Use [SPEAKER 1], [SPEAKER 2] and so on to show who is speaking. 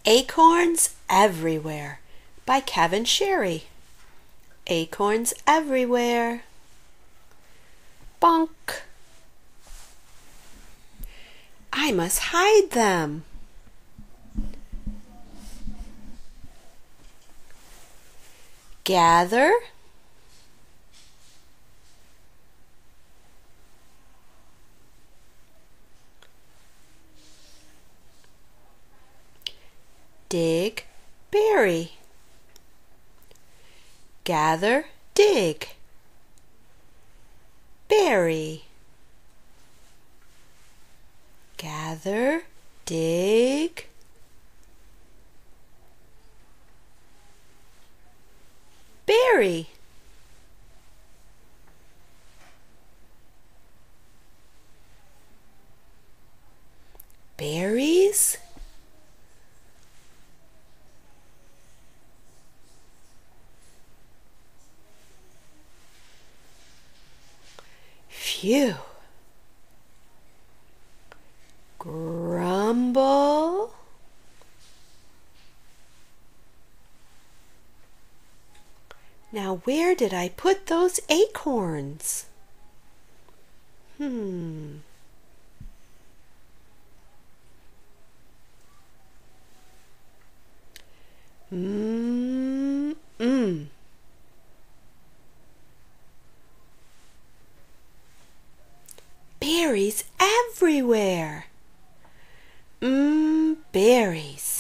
[SPEAKER 1] Acorns Everywhere by Kevin Sherry. Acorns everywhere. Bonk. I must hide them. Gather. Dig, bury. Gather, dig. Bury. Gather, dig. Bury. Berries? Phew. Grumble. Now where did I put those acorns? Berries everywhere. Berries.